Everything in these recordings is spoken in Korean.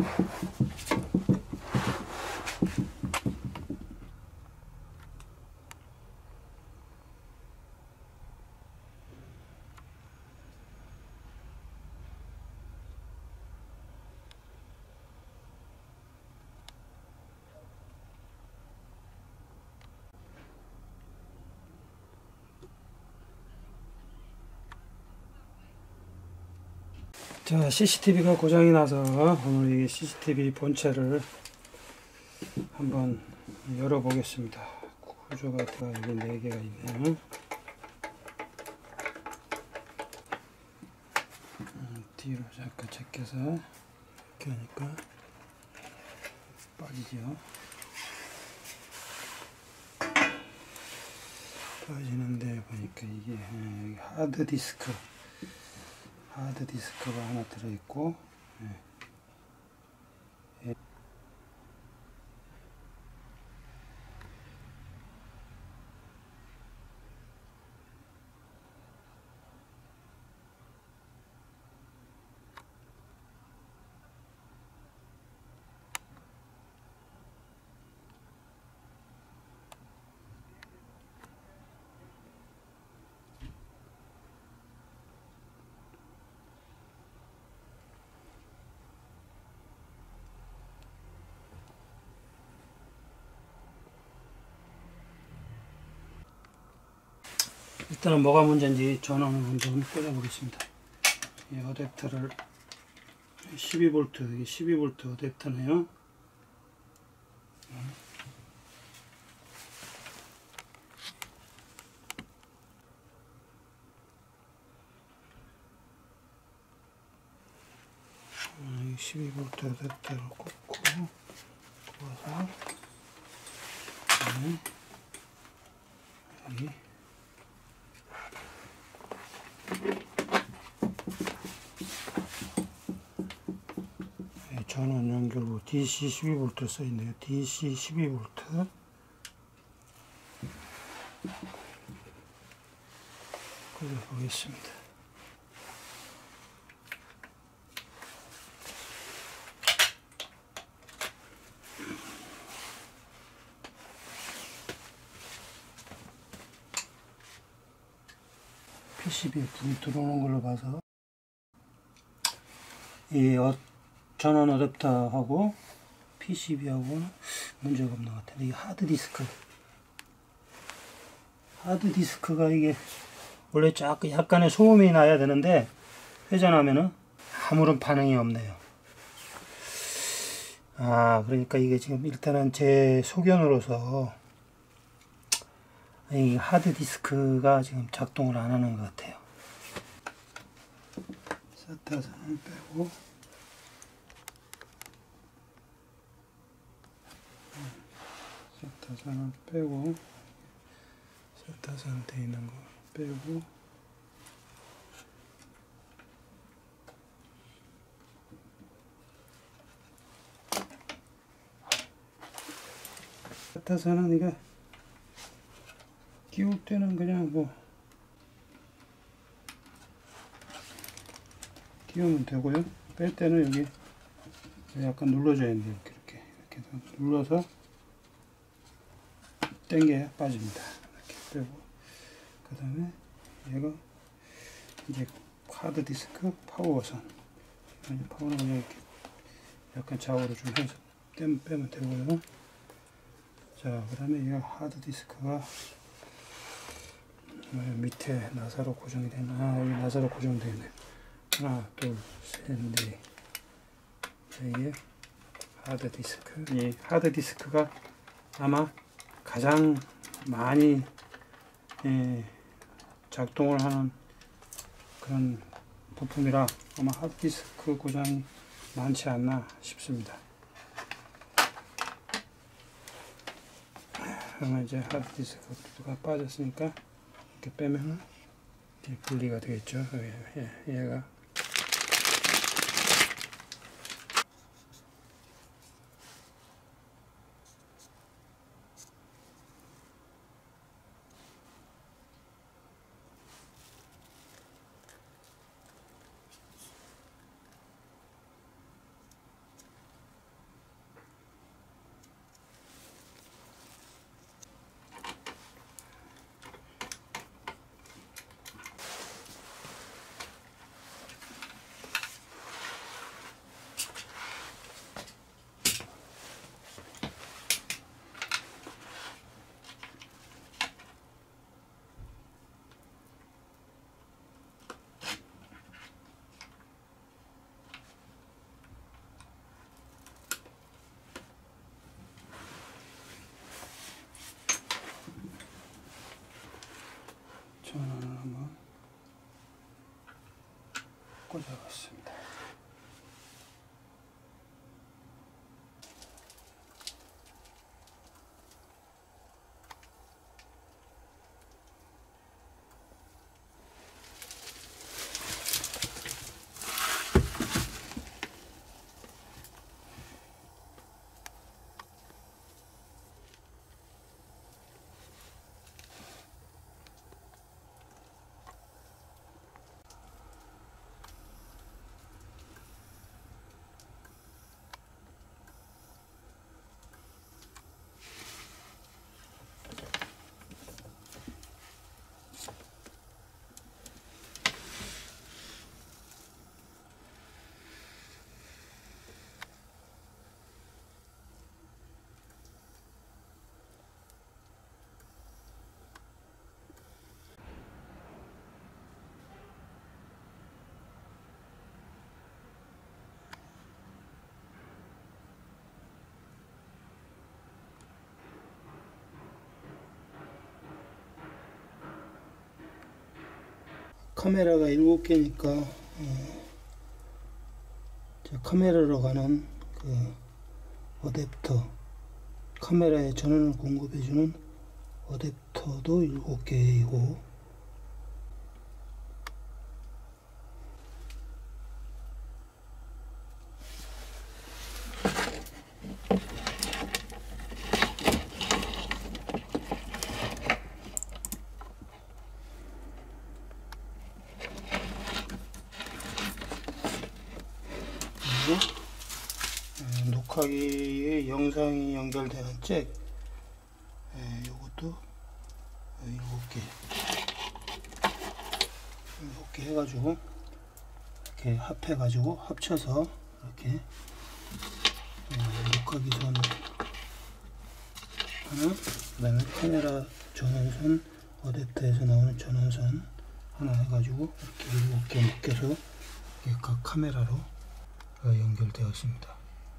자, CCTV가 고장이 나서 오늘 이 CCTV 본체를 한번 열어보겠습니다. 구조가 여기 4개가 있네요. 뒤로 잠깐 제껴서 이렇게 하니까 빠지죠. 빠지는데 보니까 이게 여기 하드디스크가 하나 들어있고, 일단은 뭐가 문제인지 전원을 한번 꽂아보겠습니다. 이 어댑터를 12V, 이게 12V 어댑터네요. 이 12V 어댑터를 꽂고 꽂아서 여기 전원 연결부 DC 12V 써있네요. DC 12V 꽂아보겠습니다. PCB에 불이 들어오는 걸로 봐서 이 전원 어댑터하고 PCB하고는 문제가 없는 것 같아요. 이 하드디스크가 이게 원래 약간의 소음이 나야 되는데 회전하면은 아무런 반응이 없네요. 그러니까 이게 지금 일단은 제 소견으로서 이 하드디스크가 지금 작동을 안 하는 것 같아요. SATA-선을 빼고 SATA-선을 빼고 SATA-선 돼 있는 거 빼고 SATA-선은 이거 끼울 때는 그냥 끼우면 되고요. 뺄 때는 여기 약간 눌러줘야 돼요. 이렇게 눌러서 당겨야 빠집니다. 이렇게 빼고, 그 다음에 얘가 이제 하드디스크 파워선, 파워는 그냥 이렇게 약간 좌우로 좀 해서 빼면 되고요. 자, 그 다음에 이 하드디스크가 밑에 나사로 고정이 되나? 여기 나사로 고정되어 있네요. 하나, 둘, 셋, 넷. 이게 하드디스크. 이 하드디스크가 아마 가장 많이 작동을 하는 그런 부품이라 아마 하드디스크 고장이 많지 않나 싶습니다. 그러면 이제 하드디스크가 빠졌으니까 이렇게 빼면 이렇게 분리가 되겠죠. 얘가 꽂아봤습니다. 카메라가 7개니까 카메라로 가는 그 어댑터, 카메라에 전원을 공급해주는 어댑터도 7개이고, 녹화기에 영상이 연결되는 잭, 요것도 7개 해가지고 이렇게 합해가지고 합쳐서 이렇게 녹화기 선 하나, 그 다음에 카메라 전원선, 어댑터에서 나오는 전원선 하나 해가지고 이렇게 7개 묶여서 각 카메라로 연결되었습니다.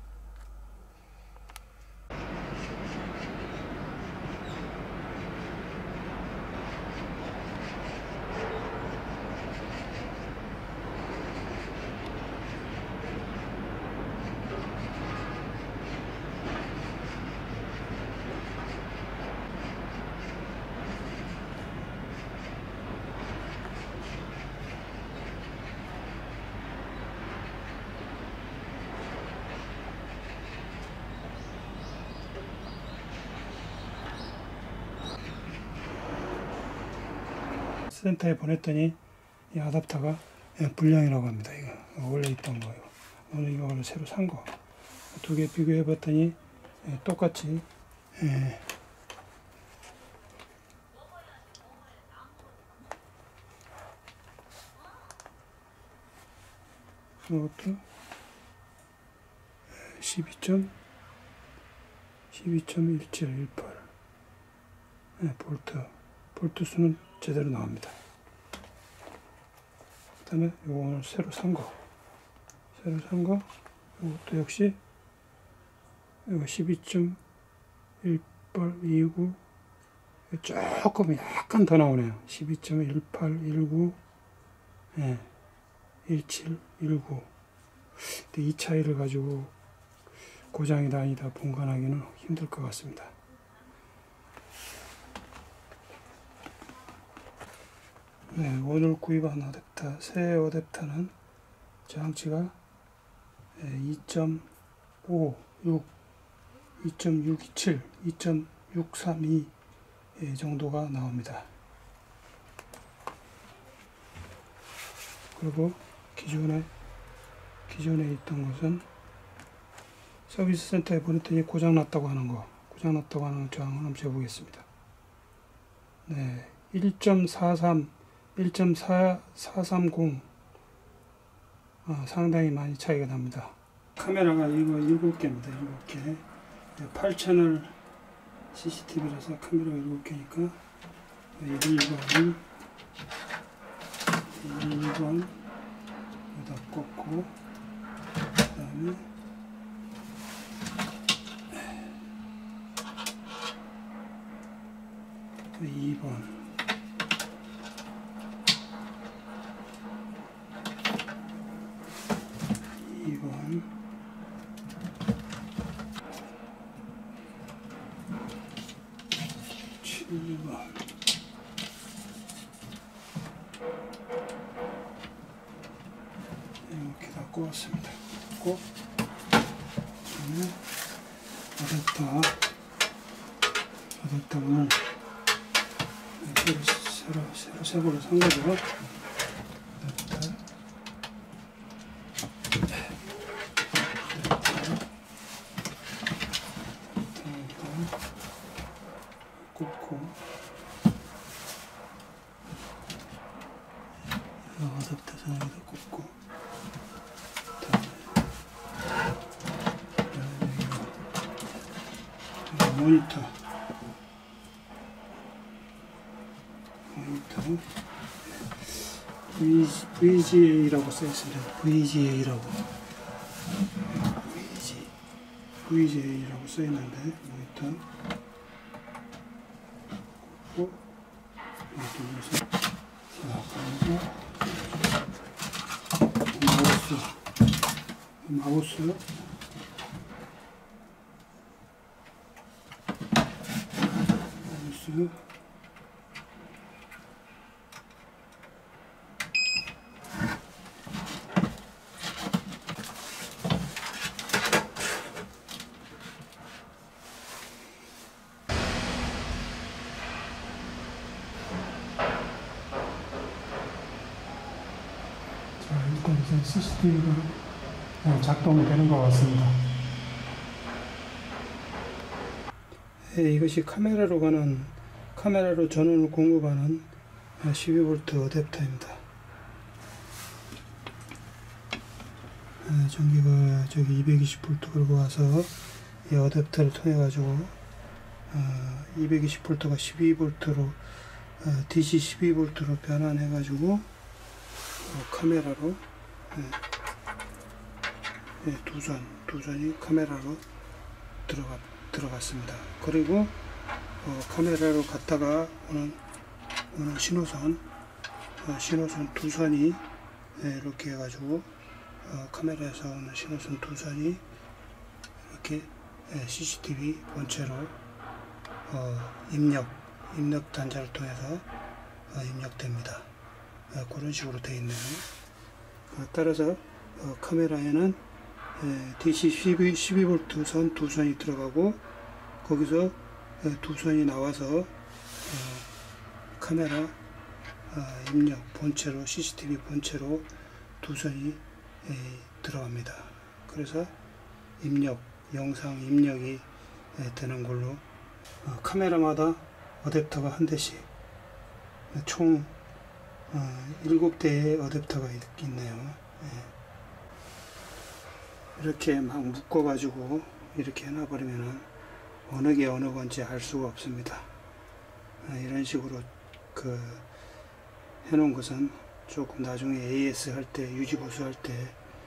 센터에 보냈더니 이 아답터가 불량이라고 합니다. 이거 원래 있던 거예요. 오늘 이거를 새로 산 거. 2개 비교해 봤더니 똑같이 이것도 12.1718 볼트 수는 제대로 나옵니다. 그 다음에 요거 오늘 새로 산 거, 이것도 역시 12.1829 조금 약간 더 나오네요. 12.1819 1719. 근데 이 차이를 가지고 고장이다 아니다 분간하기는 힘들 것 같습니다. 오늘 구입한 어댑터, 새 어댑터는 저항치가 2.56, 2.627, 2.632 정도가 나옵니다. 그리고 기존에 있던 것은 서비스 센터에 보냈더니 고장났다고 하는 저항을 한번 재보겠습니다. 1.43, 1.430 상당히 많이 차이가 납니다. 카메라가 이거 7개입니다. 7개. 8채널 CCTV라서 카메라가 7개니까 1번 여기다 꽂고, 그 다음에 2번 이렇게 다 꽂았습니다. 꽂고 그다음에 어댑터를 새로 새 걸로 산 거죠. 어댑터 꽂고 어댑터 상에다 꽂고 모니터 VGA라고 써있습니다. VGA라고 써있는데 모니터 꽂고 눌러서 마우스 일단 이제 CCTV가 작동이 되는 것 같습니다. 이것이 카메라로 전원을 공급하는 12V 어댑터입니다. 전기가 저기 220V 끌고 와서 이 어댑터를 통해 가지고 220V가 12V로 DC 12V로 변환해 가지고 카메라로 두 전이 카메라로 들어갔습니다. 그리고 카메라로 갔다가 오는 신호선 두 선이 이렇게 해가지고 카메라에서 오는 신호선 두 선이 이렇게 CCTV 본체로 입력 단자를 통해서 입력됩니다. 그런 식으로 되어 있네요. 따라서 카메라에는 DC 12V 선 두 선이 들어가고 거기서 두 선이 나와서 카메라 입력 본체로 CCTV 본체로 두 선이 들어갑니다. 그래서 영상 입력이 되는 걸로 카메라마다 어댑터가 한 대씩 총 7대의 어댑터가 있네요. 이렇게 막 묶어가지고 이렇게 해놔버리면은 어느 게 어느 건지 알 수가 없습니다. 이런 식으로 해놓은 것은 조금 나중에 AS 할 때, 유지보수 할 때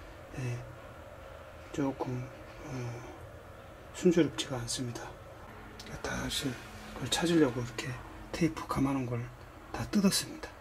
조금 순조롭지가 않습니다. 다시 그걸 찾으려고 이렇게 테이프 감아놓은 걸 다 뜯었습니다.